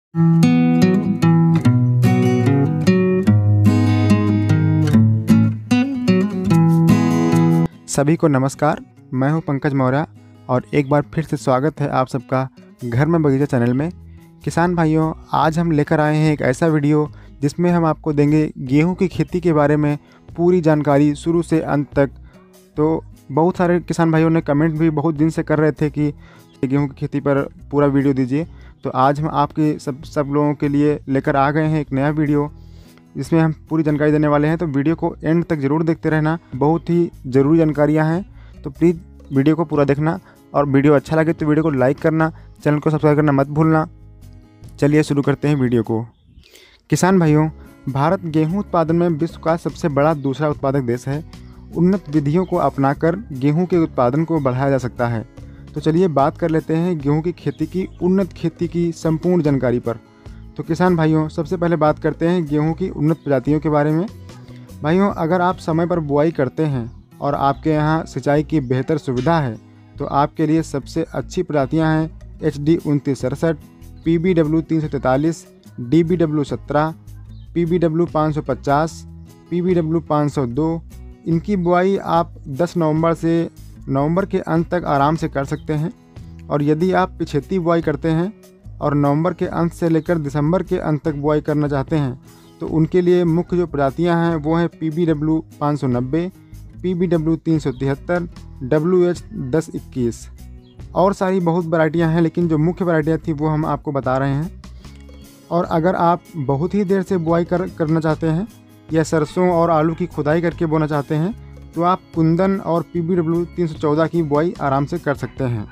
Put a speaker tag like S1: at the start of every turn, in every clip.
S1: सभी को नमस्कार। मैं हूं पंकज मौर्य और एक बार फिर से स्वागत है आप सबका घर में बगीचा चैनल में। किसान भाइयों, आज हम लेकर आए हैं एक ऐसा वीडियो जिसमें हम आपको देंगे गेहूं की खेती के बारे में पूरी जानकारी शुरू से अंत तक। तो बहुत सारे किसान भाइयों ने कमेंट भी बहुत दिन से कर रहे थे कि गेहूं की खेती पर पूरा वीडियो दीजिए। तो आज हम आपके सब लोगों के लिए लेकर आ गए हैं एक नया वीडियो जिसमें हम पूरी जानकारी देने वाले हैं। तो वीडियो को एंड तक ज़रूर देखते रहना, बहुत ही ज़रूरी जानकारियां हैं। तो प्लीज़ वीडियो को पूरा देखना और वीडियो अच्छा लगे तो वीडियो को लाइक करना, चैनल को सब्सक्राइब करना मत भूलना। चलिए शुरू करते हैं वीडियो को। किसान भाइयों, भारत गेहूं उत्पादन में विश्व का सबसे बड़ा दूसरा उत्पादक देश है। उन्नत विधियों को अपनाकर गेहूं के उत्पादन को बढ़ाया जा सकता है। तो चलिए बात कर लेते हैं गेहूं की खेती की उन्नत खेती की संपूर्ण जानकारी पर। तो किसान भाइयों, सबसे पहले बात करते हैं गेहूं की उन्नत प्रजातियों के बारे में। भाइयों, अगर आप समय पर बुआई करते हैं और आपके यहाँ सिंचाई की बेहतर सुविधा है तो आपके लिए सबसे अच्छी प्रजातियाँ हैं HD 2967, PBW 343, DBW 17, PBW 550, PBW 502। इनकी बुआई आप 10 नवंबर से नवंबर के अंत तक आराम से कर सकते हैं। और यदि आप पिछेती बुआई करते हैं और नवंबर के अंत से लेकर दिसंबर के अंत तक बुआई करना चाहते हैं तो उनके लिए मुख्य जो प्रजातियां हैं वो हैं PBW 590, PBW 373, WH 1021 और सारी बहुत वैरायटियां हैं, लेकिन जो मुख्य वैरायटियां थी वो हम आपको बता रहे हैं। और अगर आप बहुत ही देर से बुआई करना चाहते हैं या सरसों और आलू की खुदाई करके बोना चाहते हैं तो आप कुंदन और PBW 314 की बुआई आराम से कर सकते हैं।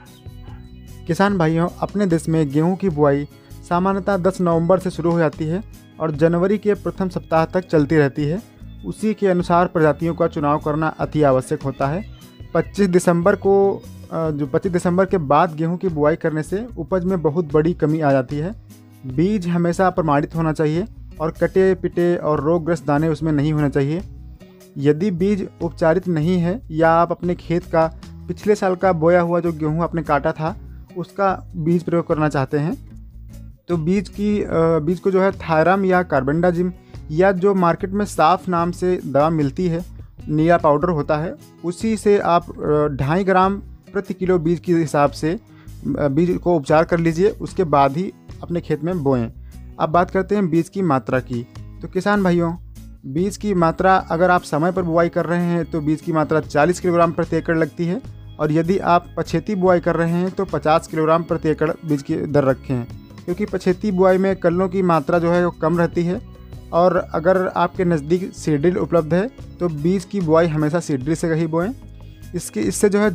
S1: किसान भाइयों, अपने देश में गेहूं की बुआई सामान्यतः 10 नवंबर से शुरू हो जाती है और जनवरी के प्रथम सप्ताह तक चलती रहती है। उसी के अनुसार प्रजातियों का चुनाव करना अति आवश्यक होता है। 25 दिसंबर के बाद गेहूं की बुआई करने से उपज में बहुत बड़ी कमी आ जाती है। बीज हमेशा प्रमाणित होना चाहिए और कटे पिटे और रोगग्रस्त दाने उसमें नहीं होने चाहिए। यदि बीज उपचारित नहीं है या आप अपने खेत का पिछले साल का बोया हुआ जो गेहूं आपने काटा था उसका बीज प्रयोग करना चाहते हैं तो बीज को जो है थायराम या कार्बेंडाजिम या जो मार्केट में साफ नाम से दवा मिलती है, नीला पाउडर होता है, उसी से आप 2.5 ग्राम प्रति किलो बीज के हिसाब से बीज को उपचार कर लीजिए। उसके बाद ही अपने खेत में बोएं। अब बात करते हैं बीज की मात्रा की। तो किसान भाइयों, बीज की मात्रा अगर आप समय पर बुआई कर रहे हैं तो बीज की मात्रा 40 किलोग्राम प्रति एकड़ लगती है और यदि आप पछेती बुआई कर रहे हैं तो 50 किलोग्राम प्रति एकड़ बीज की दर रखें, क्योंकि पछेती बुआई में कल्लों की मात्रा जो है वो कम रहती है। और अगर आपके नज़दीक सीड ड्रिल उपलब्ध है तो बीज की बुआई हमेशा सीड ड्रिल से ही बोएं। इससे जो है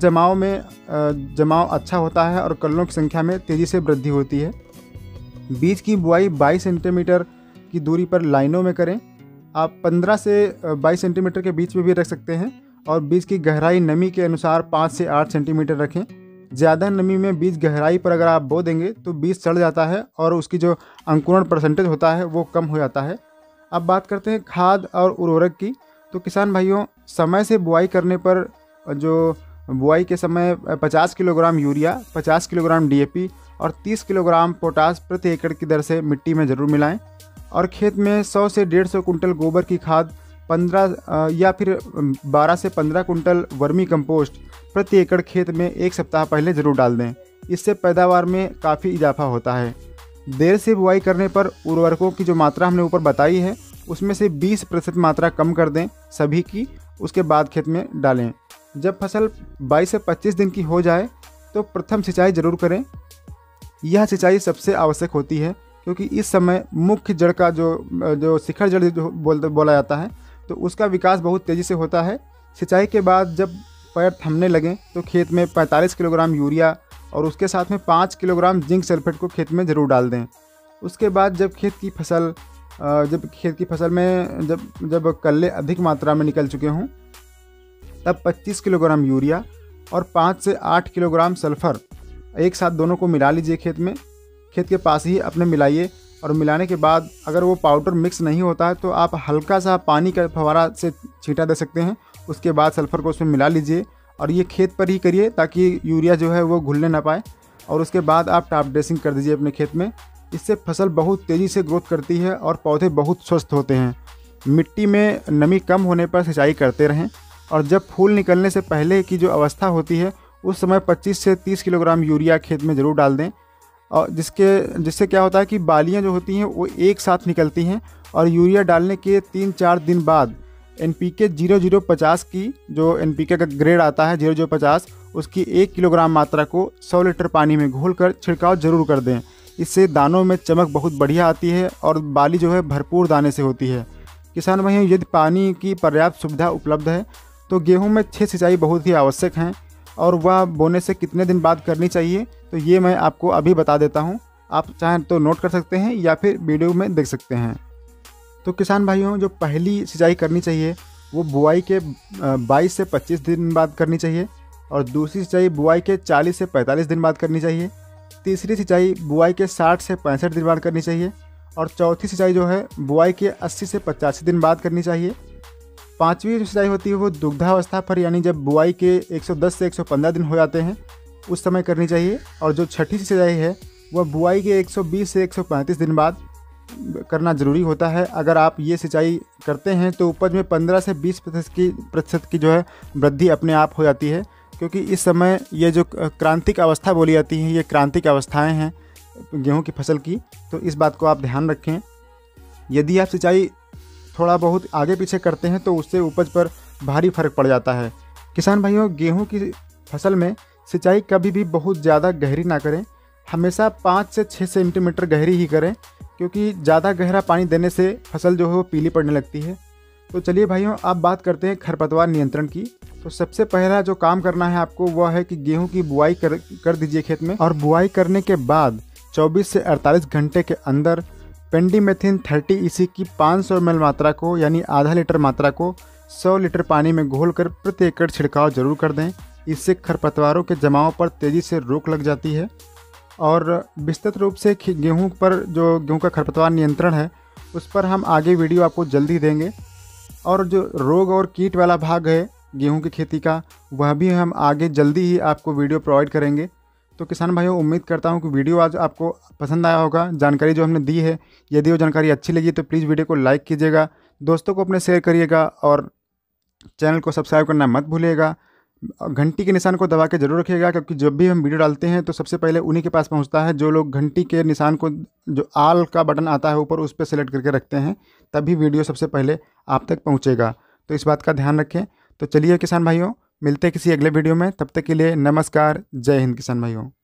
S1: जमाव अच्छा होता है और कल्लों की संख्या में तेज़ी से वृद्धि होती है। बीज की बुआई 22 सेंटीमीटर की दूरी पर लाइनों में करें। आप 15 से 22 सेंटीमीटर के बीच में भी रख सकते हैं और बीज की गहराई नमी के अनुसार 5 से 8 सेंटीमीटर रखें। ज़्यादा नमी में बीज गहराई पर अगर आप बो देंगे तो बीज सड़ जाता है और उसकी जो अंकुरण परसेंटेज होता है वो कम हो जाता है। अब बात करते हैं खाद और उर्वरक की। तो किसान भाइयों, समय से बुआई करने पर जो बुआई के समय 50 किलोग्राम यूरिया, 50 किलोग्राम DAP और 30 किलोग्राम पोटास प्रति एकड़ की दर से मिट्टी में ज़रूर मिलाएं। और खेत में 100 से 150 कुंटल गोबर की खाद, 15 या फिर 12 से 15 कुंटल वर्मी कंपोस्ट प्रति एकड़ खेत में 1 सप्ताह पहले ज़रूर डाल दें। इससे पैदावार में काफ़ी इजाफा होता है। देर से बुआई करने पर उर्वरकों की जो मात्रा हमने ऊपर बताई है उसमें से 20% मात्रा कम कर दें सभी की, उसके बाद खेत में डालें। जब फसल 22 से 25 दिन की हो जाए तो प्रथम सिंचाई जरूर करें। यह सिंचाई सबसे आवश्यक होती है क्योंकि इस समय मुख्य जड़ का जो शिखर जड़ जो बोला जाता है तो उसका विकास बहुत तेज़ी से होता है। सिंचाई के बाद जब पैर थमने लगें तो खेत में 45 किलोग्राम यूरिया और उसके साथ में 5 किलोग्राम जिंक सल्फेट को खेत में ज़रूर डाल दें। उसके बाद जब खेत की फसल में जब कल्ले अधिक मात्रा में निकल चुके हों तब 25 किलोग्राम यूरिया और 5 से 8 किलोग्राम सल्फ़र एक साथ दोनों को मिला लीजिए। खेत के पास ही अपने मिलाइए और मिलाने के बाद अगर वो पाउडर मिक्स नहीं होता है तो आप हल्का सा पानी का फव्वारा से छींटा दे सकते हैं। उसके बाद सल्फ़र को उसमें मिला लीजिए और ये खेत पर ही करिए ताकि यूरिया जो है वो घुलने ना पाए। और उसके बाद आप टॉप ड्रेसिंग कर दीजिए अपने खेत में। इससे फसल बहुत तेज़ी से ग्रोथ करती है और पौधे बहुत स्वस्थ होते हैं। मिट्टी में नमी कम होने पर सिंचाई करते रहें और जब फूल निकलने से पहले की जो अवस्था होती है उस समय 25 से 30 किलोग्राम यूरिया खेत में ज़रूर डाल दें। और जिससे क्या होता है कि बालियाँ जो होती हैं वो एक साथ निकलती हैं और यूरिया डालने के 3-4 दिन बाद NPK 0050 की जो NPK का ग्रेड आता है 0050 उसकी 1 किलोग्राम मात्रा को 100 लीटर पानी में घोलकर छिड़काव जरूर कर दें। इससे दानों में चमक बहुत बढ़िया आती है और बाली जो है भरपूर दाने से होती है। किसान भाइयों, यदि पानी की पर्याप्त सुविधा उपलब्ध है तो गेहूं में 6 सिंचाई बहुत ही आवश्यक हैं और वह बोने से कितने दिन बाद करनी चाहिए तो ये मैं आपको अभी बता देता हूं। आप चाहें तो नोट कर सकते हैं या फिर वीडियो में देख सकते हैं। तो किसान भाइयों, जो पहली सिंचाई करनी चाहिए वो बुआई के 22 से 25 दिन बाद करनी चाहिए और दूसरी सिंचाई बुआई के 40 से 45 दिन बाद करनी चाहिए। तीसरी सिंचाई बुआई के 60 से 65 दिन बाद करनी चाहिए और चौथी सिंचाई जो है बुआई के 80 से 85 दिन बाद करनी चाहिए। पांचवी जो सिंचाई होती है वो दुग्धावस्था पर यानी जब बुआई के 110 से 115 दिन हो जाते हैं उस समय करनी चाहिए और जो छठी सिंचाई है वह बुआई के 120 से 135 दिन बाद करना ज़रूरी होता है। अगर आप ये सिंचाई करते हैं तो उपज में 15 से 20% की जो है वृद्धि अपने आप हो जाती है, क्योंकि इस समय ये जो क्रांतिक अवस्था बोली जाती है ये क्रांतिक अवस्थाएं हैं गेहूं की फसल की, तो इस बात को आप ध्यान रखें। यदि आप सिंचाई थोड़ा बहुत आगे पीछे करते हैं तो उससे उपज पर भारी फर्क पड़ जाता है। किसान भाइयों, गेहूं की फसल में सिंचाई कभी भी बहुत ज़्यादा गहरी ना करें, हमेशा 5 से 6 सेंटीमीटर गहरी ही करें, क्योंकि ज़्यादा गहरा पानी देने से फसल जो है वो पीली पड़ने लगती है। तो चलिए भाइयों, अब बात करते हैं खरपतवार नियंत्रण की। तो सबसे पहला जो काम करना है आपको वह है कि गेहूं की बुआई कर दीजिए खेत में और बुआई करने के बाद 24 से 48 घंटे के अंदर पेंडिमेथिन 30 EC की 500 ml मात्रा को यानी आधा लीटर मात्रा को 100 लीटर पानी में घोलकर प्रति एकड़ छिड़काव जरूर कर दें। इससे खरपतवारों के जमाव पर तेज़ी से रोक लग जाती है और विस्तृत रूप से गेहूं पर जो गेहूं का खरपतवार नियंत्रण है उस पर हम आगे वीडियो आपको जल्दी देंगे और जो रोग और कीट वाला भाग है गेहूं की खेती का वह भी हम आगे जल्दी ही आपको वीडियो प्रोवाइड करेंगे। तो किसान भाइयों, उम्मीद करता हूं कि वीडियो आज आपको पसंद आया होगा। जानकारी जो हमने दी है, यदि वो जानकारी अच्छी लगी तो प्लीज़ वीडियो को लाइक कीजिएगा, दोस्तों को अपने शेयर करिएगा और चैनल को सब्सक्राइब करना मत भूलिएगा। घंटी के निशान को दबा के जरूर रखिएगा, क्योंकि जब भी हम वीडियो डालते हैं तो सबसे पहले उन्हीं के पास पहुंचता है। जो लोग घंटी के निशान को, जो आल का बटन आता है ऊपर, उस पर सेलेक्ट करके रखते हैं, तभी वीडियो सबसे पहले आप तक पहुंचेगा। तो इस बात का ध्यान रखें। तो चलिए किसान भाइयों, मिलते हैं किसी अगले वीडियो में, तब तक के लिए नमस्कार। जय हिंद किसान भाइयों।